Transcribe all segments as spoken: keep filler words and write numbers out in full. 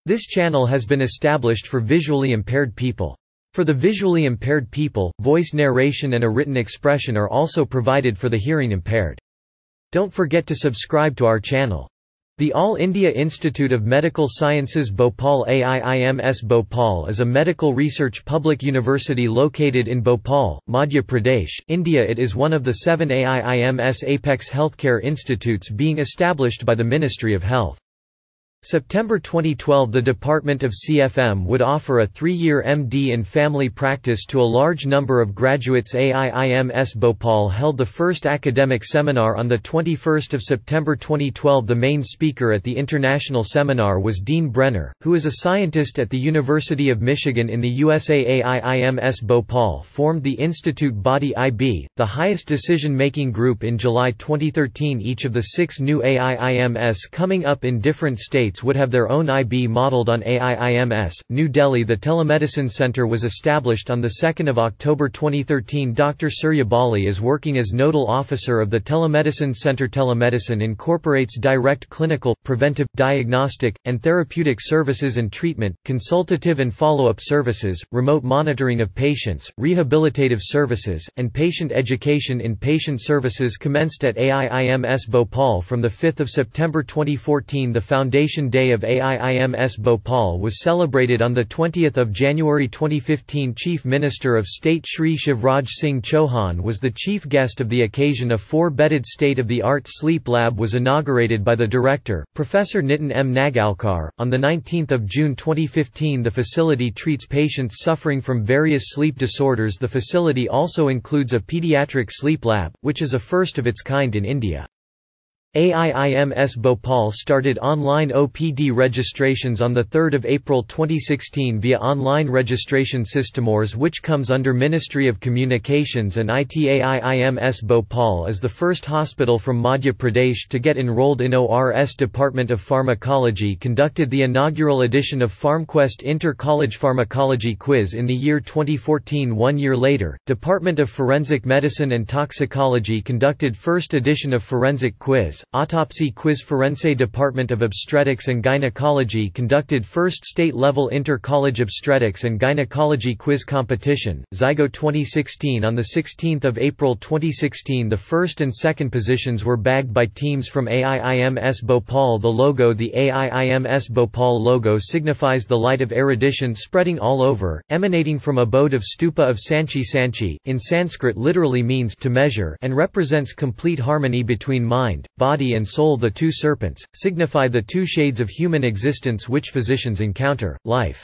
This channel has been established for visually impaired people. For the visually impaired people, voice narration and a written expression are also provided for the hearing impaired. Don't forget to subscribe to our channel. The All India Institute of Medical Sciences Bhopal A I I M S Bhopal is a medical research public university located in Bhopal, Madhya Pradesh, India. It is one of the seven A I I M S Apex Healthcare Institutes being established by the Ministry of Health. September twenty twelve The Department of C F M would offer a three-year M D in family practice to a large number of graduates. A I I M S Bhopal held the first academic seminar on the twenty-first of September twenty twelve. The main speaker at the international seminar was Dean Brenner, who is a scientist at the University of Michigan in the U S A. A I I M S Bhopal formed the institute body I B, the highest decision-making group, in July twenty thirteen. Each of the six new A I I M S coming up in different states would have their own I B modeled on A I I M S. New Delhi. The Telemedicine Center was established on the second of October twenty thirteen. Doctor Surya Bali is working as nodal officer of the Telemedicine Center. Telemedicine incorporates direct clinical, preventive, diagnostic, and therapeutic services and treatment, consultative and follow-up services, remote monitoring of patients, rehabilitative services, and patient education. In patient services commenced at A I I M S Bhopal from the fifth of September twenty fourteen. The Foundation Day of A I I M S Bhopal was celebrated on the twentieth of January twenty fifteen. Chief Minister of State Shri Shivraj Singh Chauhan was the chief guest of the occasion. A four-bedded state-of-the-art sleep lab was inaugurated by the director, Professor Nitin M. Nagalkar, on the nineteenth of June twenty fifteen. The facility treats patients suffering from various sleep disorders. The facility also includes a pediatric sleep lab, which is a first of its kind in India. A I I M S Bhopal started online O P D registrations on the third of April twenty sixteen via online registration systemors, which comes under Ministry of Communications and I T. A I I M S Bhopal is the first hospital from Madhya Pradesh to get enrolled in O R S. Department of Pharmacology conducted the inaugural edition of PharmQuest Inter-College Pharmacology Quiz in the year twenty fourteen. One year later, Department of Forensic Medicine and Toxicology conducted first edition of Forensic Quiz. Autopsy Quiz. Forense Department of Obstetrics and Gynecology conducted first state-level inter-college obstetrics and gynecology quiz competition, Zygo twenty sixteen. On the sixteenth of April twenty sixteen, the first and second positions were bagged by teams from A I I M S Bhopal. The logo. The A I I M S Bhopal logo signifies the light of erudition spreading all over, emanating from abode of stupa of Sanchi. Sanchi, in Sanskrit, literally means to measure and represents complete harmony between mind, body, Body and soul. The two serpents signify the two shades of human existence which physicians encounter, life.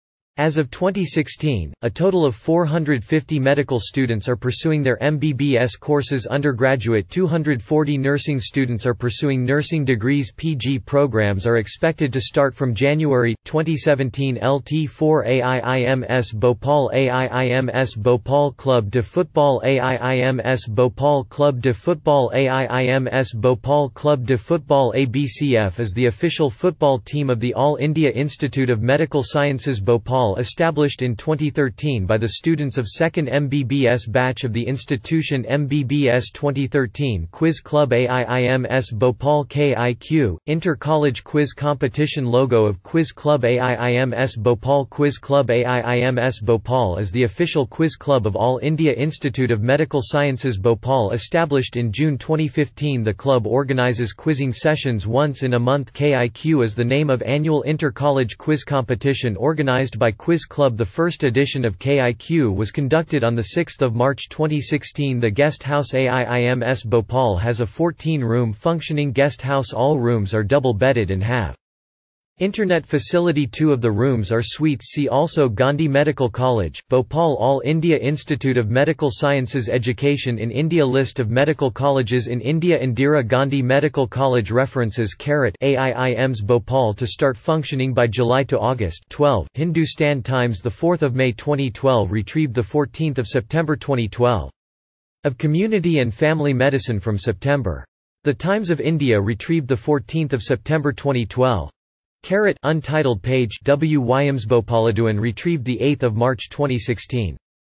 As of twenty sixteen, a total of four hundred fifty medical students are pursuing their M B B S courses. Undergraduate two hundred forty nursing students are pursuing nursing degrees. P G programs are expected to start from January twenty seventeen. L T four A I I M S Bhopal. A I I M S Bhopal Club de Football. A I I M S Bhopal Club de Football. A I I M S Bhopal Club de Football. A B C F is the official football team of the All India Institute of Medical Sciences Bhopal, established in twenty thirteen by the students of second M B B S batch of the institution. M B B S twenty thirteen Quiz Club. A I I M S Bhopal K I Q, Inter-College Quiz Competition. Logo of Quiz Club. A I I M S Bhopal Quiz Club. A I I M S Bhopal is the official quiz club of All India Institute of Medical Sciences Bhopal, established in June twenty fifteen. The club organizes quizzing sessions once in a month. K I Q is the name of annual inter-college quiz competition organized by Quiz Club. The first edition of K I Q was conducted on the sixth of March twenty sixteen. The guest house. A I I M S Bhopal has a fourteen-room functioning guest house. All rooms are double-bedded and have Internet facility. Two of the rooms are suites. See also Gandhi Medical College, Bhopal. All India Institute of Medical Sciences Education in India. List of medical colleges in India. Indira Gandhi Medical College. References. Carat A I I M S Bhopal to start functioning by July to August. twelve Hindustan Times, the fourth of May twenty twelve, retrieved the fourteenth of September twenty twelve. Of Community and Family Medicine from September. The Times of India, retrieved the fourteenth of September twenty twelve. Carat untitled page W. Williams Bhopaladuan, retrieved the eighth of March twenty sixteen.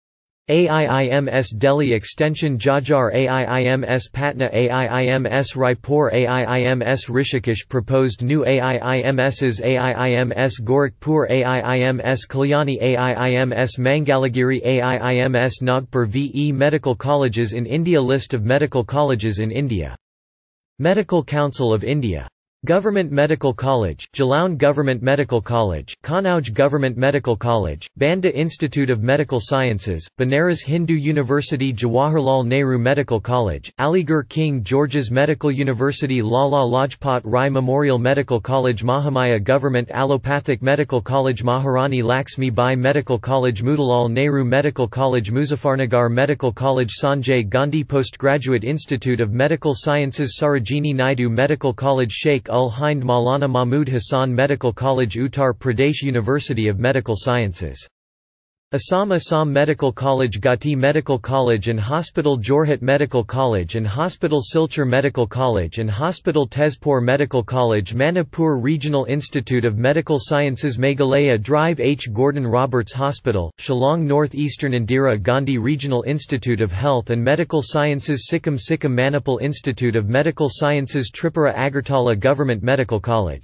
A I I M S Delhi Extension Jhajjar A I I M S Patna A I I M S Raipur A I I M S Rishikesh Proposed new A I I M Ss A I I M S Gorakhpur A I I M S Kalyani A I I M S Mangalagiri A I I M S Nagpur V E Medical colleges in India List of medical colleges in India. Medical Council of India. Government Medical College, Jalaun Government Medical College, Kannauj Government Medical College, Banda Institute of Medical Sciences, Banaras Hindu University Jawaharlal Nehru Medical College, Aligarh King George's Medical University Lala Lajpat Rai Memorial Medical College Mahamaya Government Allopathic Medical College Maharani Laxmi Bai Medical College Motilal Nehru Medical College Muzaffarnagar Medical College Sanjay Gandhi Postgraduate Institute of Medical Sciences Sarojini Naidu Medical College Sheikh Ul-Hind Maulana Mahmud Hassan Medical College Uttar Pradesh University of Medical Sciences. Assam Assam Medical College Gauhati Medical College and Hospital Jorhat Medical College and Hospital Silchar Medical College and Hospital Tezpur Medical College Manipur Regional Institute of Medical Sciences Meghalaya Drive H. Gordon Roberts Hospital, Shillong North Eastern Indira Gandhi Regional Institute of Health and Medical Sciences Sikkim Sikkim Manipal Institute of Medical Sciences Tripura Agartala Government Medical College.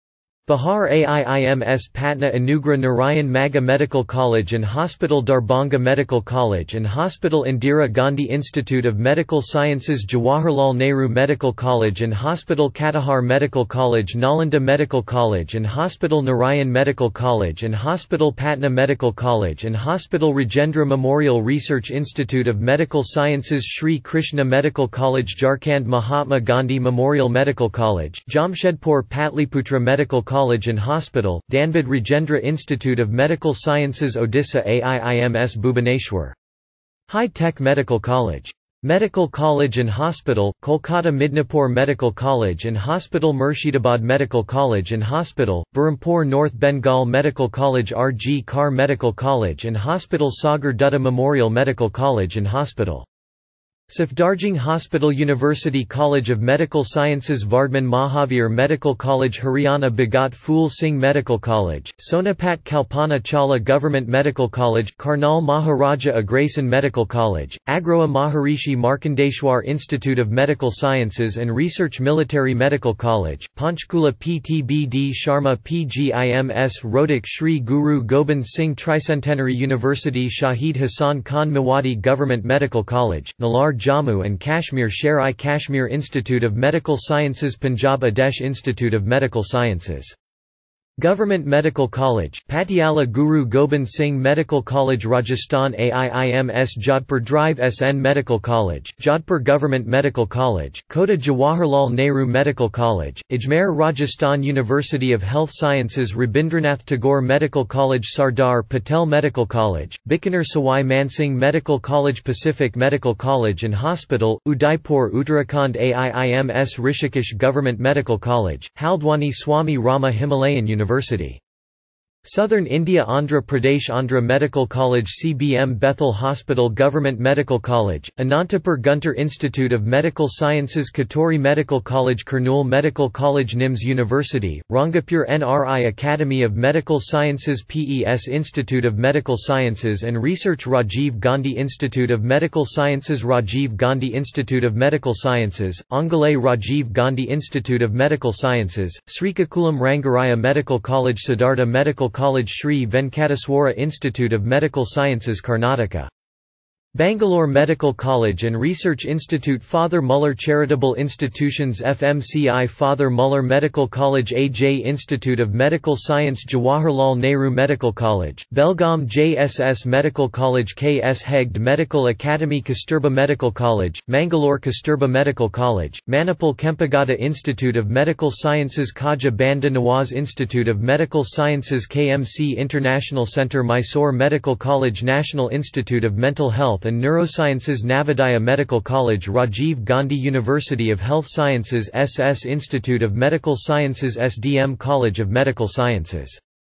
Bihar A I I M S Patna Anugrah Narayan Magga Medical College and Hospital Darbhanga Medical College and Hospital Indira Gandhi Institute of Medical Sciences Jawaharlal Nehru Medical College and Hospital Katihar Medical College Nalanda Medical College and Hospital Narayan Medical College and Hospital Patna Medical College and Hospital Rajendra Memorial Research Institute of Medical Sciences Shri Krishna Medical College Jharkhand Mahatma Gandhi Memorial Medical College Jamshedpur Patliputra Medical College College and Hospital, Dhanbad Rajendra Institute of Medical Sciences Odisha A I I M S Bhubaneswar. High-Tech Medical College. Medical College and Hospital, Kolkata Midnapur Medical College and Hospital Murshidabad Medical College and Hospital, Berhampur North Bengal Medical College R G Kar Medical College and Hospital Sagar Dutta Memorial Medical College and Hospital. Safdarjung Hospital University College of Medical Sciences Vardhman Mahavir Medical College Haryana Bhagat Phul Singh Medical College, Sonipat Kalpana Chawla Government Medical College, Karnal Maharaja Agrasen Medical College, Agroha Maharishi Markandeshwar Institute of Medical Sciences and Research Military Medical College, Panchkula P T B D Sharma P G I M S Rohtak Shri Guru Gobind Singh Tricentenary University Shahid Hassan Khan Mewadi Government Medical College, Nalar Jammu and Kashmir Sher-i-Kashmir Institute of Medical Sciences Punjab Adesh Institute of Medical Sciences. Government Medical College, Patiala Guru Gobind Singh Medical College Rajasthan A I I M S Jodhpur Drive S N Medical College, Jodhpur Government Medical College, Kota Jawaharlal Nehru Medical College, Ajmer Rajasthan University of Health Sciences Rabindranath Tagore Medical College Sardar Patel Medical College, Bikaner Sawai Mansingh Medical College Pacific Medical College and Hospital, Udaipur Uttarakhand A I I M S Rishikesh Government Medical College, Haldwani Swami Rama Himalayan University. University. Southern India Andhra Pradesh Andhra Medical College C B M Bethel Hospital Government Medical College, Anantapur Guntur Institute of Medical Sciences Katori Medical College Kurnool Medical College N I M S University, Rangapur N R I Academy of Medical Sciences P E S Institute of Medical Sciences and Research Rajiv Gandhi Institute of Medical Sciences Rajiv Gandhi Institute of Medical Sciences, Angalai Rajiv Gandhi Institute of Medical Sciences, Srikakulam Rangaraya Medical College Siddhartha Medical College Sri Venkateswara Institute of Medical Sciences Karnataka. Bangalore Medical College and Research Institute Father Muller Charitable Institutions F M C I Father Muller Medical College A J Institute of Medical Science Jawaharlal Nehru Medical College, Belgaum J S S Medical College K S Hegde Medical Academy Kasturba Medical College, Mangalore Kasturba Medical College, Manipal Kempegowda Institute of Medical Sciences Khaja Banda Nawaz Institute of Medical Sciences K M C International Centre Mysore Medical College National Institute of Mental Health and Neurosciences Navodaya Medical College Rajiv Gandhi University of Health Sciences S S Institute of Medical Sciences S D M College of Medical Sciences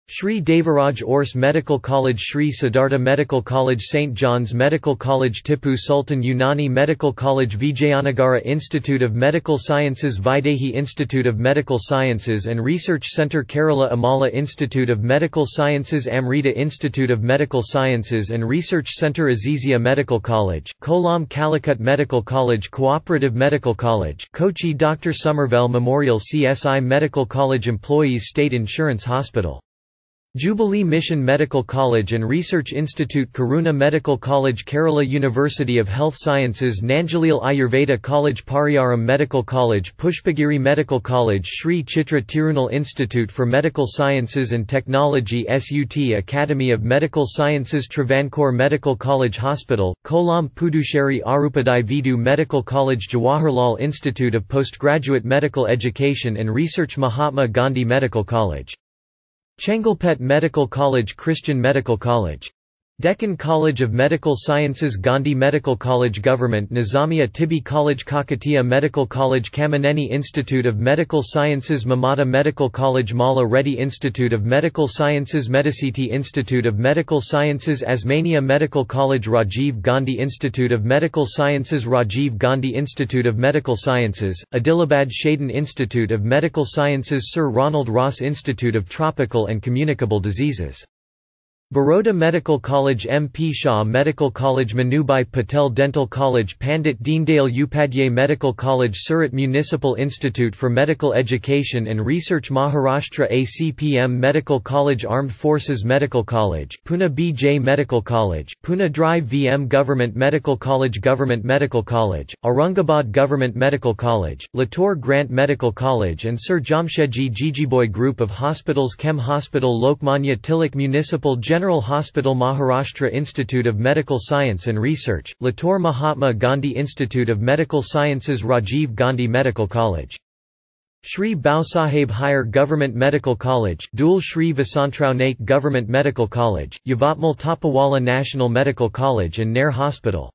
Shri Devaraj Ors Medical College, Shri Siddhartha Medical College, Saint John's Medical College, Tipu Sultan Unani Medical College, Vijayanagara Institute of Medical Sciences, Vaidehi Institute of Medical Sciences and Research Centre, Kerala Amala Institute of Medical Sciences, Amrita Institute of Medical Sciences and Research Centre, Azizia Medical College, Kollam Calicut Medical College, Cooperative Medical College, Kochi, Doctor Somervell Memorial, C S I Medical College, Employees State Insurance Hospital, Jubilee Mission Medical College and Research Institute, Karuna Medical College, Kerala University of Health Sciences, Nanjalil Ayurveda College, Pariyaram Medical College, Pushpagiri Medical College, Sri Chitra Tirunal Institute for Medical Sciences and Technology, S U T Academy of Medical Sciences, Travancore Medical College Hospital, Kollam Puducherry Arupadai Vidu Medical College, Jawaharlal Institute of Postgraduate Medical Education and Research, Mahatma Gandhi Medical College, Chengalpet Medical College, Christian Medical College, Deccan College of Medical Sciences, Gandhi Medical College, Government Nizamia Tibi College, Kakatiya Medical College, Kamaneni Institute of Medical Sciences, Mamata Medical College, Malla Reddy Institute of Medical Sciences, Medicity Institute of Medical Sciences, Asmania Medical College, Rajiv Gandhi Institute of Medical Sciences, Rajiv Gandhi Institute of Medical Sciences, Adilabad Shaden Institute of Medical Sciences, Sir Ronald Ross Institute of Tropical and Communicable Diseases, Baroda Medical College, M P Shah Medical College, Manubai Patel Dental College, Pandit Deendayal Upadhyay Medical College, Surat Municipal Institute for Medical Education and Research, Maharashtra A C P M Medical College, Armed Forces Medical College, Pune B J Medical College, Pune Drive V M Government Medical College, Government Medical College, Aurangabad Government Medical College, Latur Grant Medical College and Sir Jamshedji Jijiboy Group of Hospitals, Chem Hospital, Lokmanya Tilak Municipal General Hospital, Maharashtra Institute of Medical Science and Research, Latur Mahatma Gandhi Institute of Medical Sciences, Rajiv Gandhi Medical College, Shri Bausaheb Higher Government Medical College, Dul Shri Vasantrao Naik Government Medical College, Yavatmal Tapawala National Medical College and Nair Hospital,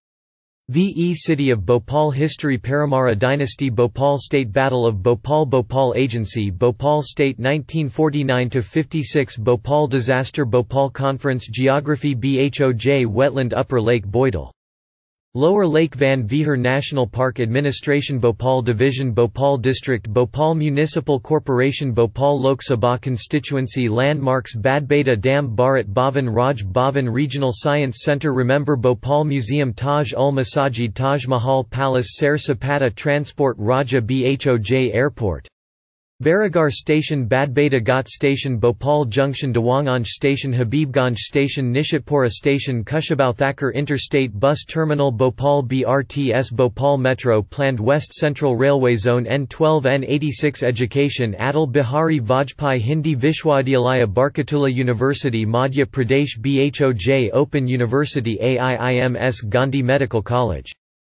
V E City of Bhopal History, Paramara Dynasty, Bhopal State, Battle of Bhopal, Bhopal Agency, Bhopal State nineteen forty-nine to fifty-six, Bhopal Disaster, Bhopal Conference, Geography, Bhoj Wetland, Upper Lake Boydal, Lower Lake Van Vihar National Park Administration, Bhopal Division, Bhopal District, Bhopal Municipal Corporation, Bhopal Lok Sabha Constituency, Landmarks, Badbeta Dam, Bharat Bhavan, Raj Bhavan Regional Science Centre, Remember Bhopal Museum, Taj ul Masajid, Taj Mahal Palace, Sair Sapata Transport, Raja Bhoj Airport, Baragar Station, Badbeta Ghat Station, Bhopal Junction, Dewanganj Station, Habibganj Station, Nishitpura Station, Kushabauthakar Interstate Bus Terminal, Bhopal B R T S, Bhopal Metro, Planned West Central Railway Zone N twelve N eighty-six, Education, Atal Bihari Vajpayee Hindi Vishwavidyalaya, Barkatullah University, Madhya Pradesh, Bhoj Open University, A I I M S Gandhi Medical College,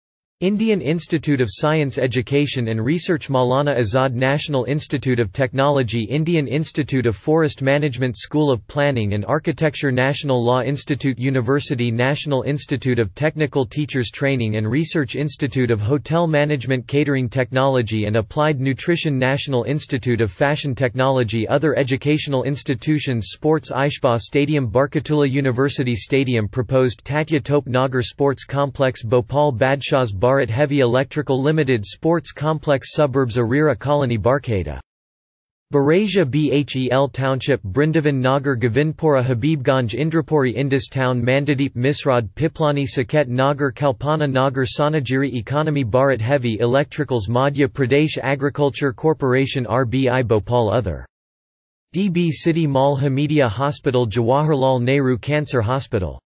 Indian Institute of Science Education and Research, Maulana Azad National Institute of Technology, Indian Institute of Forest Management, School of Planning and Architecture, National Law Institute, University, National Institute of Technical Teachers Training and Research, Institute of Hotel Management, Catering Technology and Applied Nutrition, National Institute of Fashion Technology. Other educational institutions, Sports Aishba Stadium, Barkatullah University Stadium, proposed Tatya Tope Nagar Sports Complex, Bhopal Badshahs Bharat Heavy Electrical Limited Sports Complex, Suburbs, Arira Colony, Barkheda, Barasia Bhel Township, Brindavan Nagar, Govindpura, Habibganj, Indrapuri, Indus Town, Mandadeep, Misrad, Piplani, Saket Nagar, Kalpana Nagar, Sonagiri Economy, Bharat Heavy Electricals, Madhya Pradesh Agriculture Corporation, R B I, Bhopal. Other D B City Mall, Hamidia Hospital, Jawaharlal Nehru Cancer Hospital.